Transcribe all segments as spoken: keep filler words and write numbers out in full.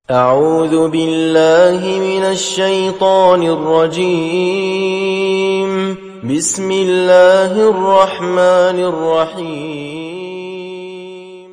أعوذ بالله من الشيطان الرجيم بسم الله الرحمن الرحيم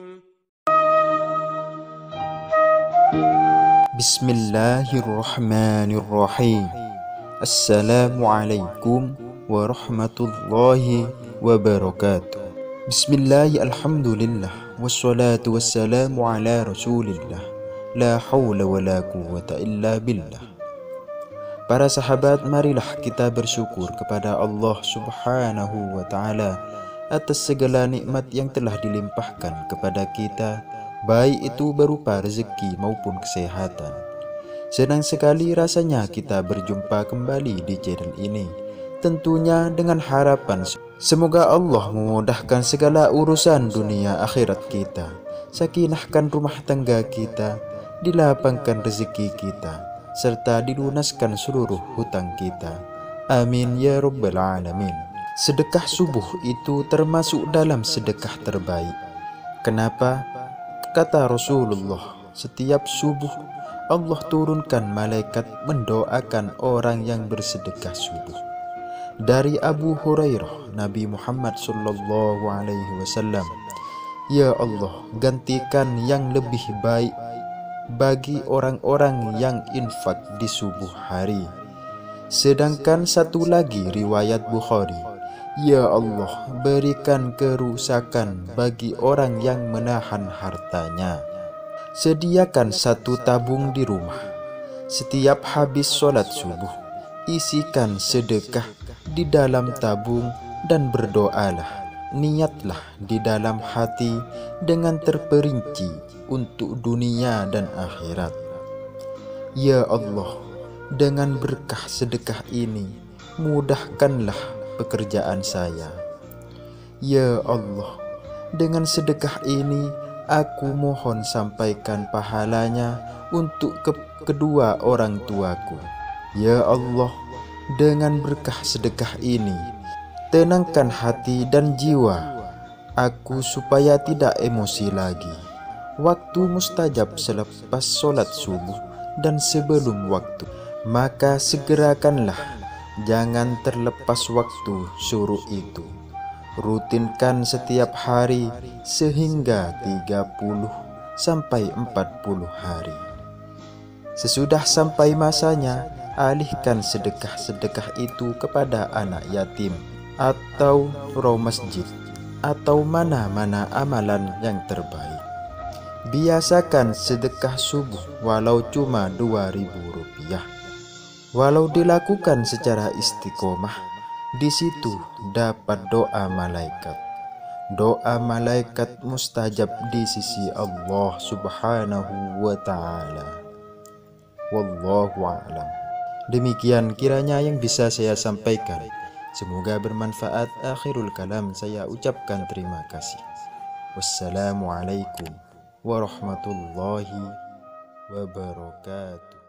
بسم الله الرحمن الرحيم السلام عليكم ورحمة الله وبركاته بسم الله الحمد لله والصلاة والسلام على رسول الله la haula wa la quwwata illa billah. Para sahabat, marilah kita bersyukur kepada Allah Subhanahu wa ta'ala atas segala nikmat yang telah dilimpahkan kepada kita, baik itu berupa rezeki maupun kesehatan. Senang sekali rasanya kita berjumpa kembali di channel ini, tentunya dengan harapan semoga Allah memudahkan segala urusan dunia akhirat kita, sakinahkan rumah tangga kita, dilapangkan rezeki kita, serta dilunaskan seluruh hutang kita. Amin ya rabbal alamin. Sedekah subuh itu termasuk dalam sedekah terbaik. Kenapa? Kata Rasulullah, setiap subuh Allah turunkan malaikat mendoakan orang yang bersedekah subuh. Dari Abu Hurairah, Nabi Muhammad sallallahu alaihi wasallam, ya Allah, gantikan yang lebih baik bagi orang-orang yang infak di subuh hari. Sedangkan satu lagi riwayat Bukhari, ya Allah, berikan kerusakan bagi orang yang menahan hartanya. Sediakan satu tabung di rumah. Setiap habis sholat subuh, isikan sedekah di dalam tabung dan berdoalah. Niatlah di dalam hati dengan terperinci untuk dunia dan akhirat. Ya Allah, dengan berkah sedekah ini, mudahkanlah pekerjaan saya. Ya Allah, dengan sedekah ini, aku mohon sampaikan pahalanya untuk ke kedua orang tuaku. Ya Allah, dengan berkah sedekah ini, tenangkan hati dan jiwa aku supaya tidak emosi lagi. Waktu mustajab selepas sholat subuh dan sebelum waktu, maka segerakanlah, jangan terlepas waktu suruh itu. Rutinkan setiap hari sehingga tiga puluh sampai empat puluh hari. Sesudah sampai masanya, alihkan sedekah-sedekah itu kepada anak yatim atau roh masjid atau mana-mana amalan yang terbaik. Biasakan sedekah subuh walau cuma dua ribu rupiah. Walau dilakukan secara istiqomah, di situ dapat doa malaikat. Doa malaikat mustajab di sisi Allah Subhanahu wa ta'ala. Wallahu a'lam. Demikian kiranya yang bisa saya sampaikan. Semoga bermanfaat. Akhirul kalam, saya ucapkan terima kasih. Wassalamualaikum warahmatullahi wabarakatuh.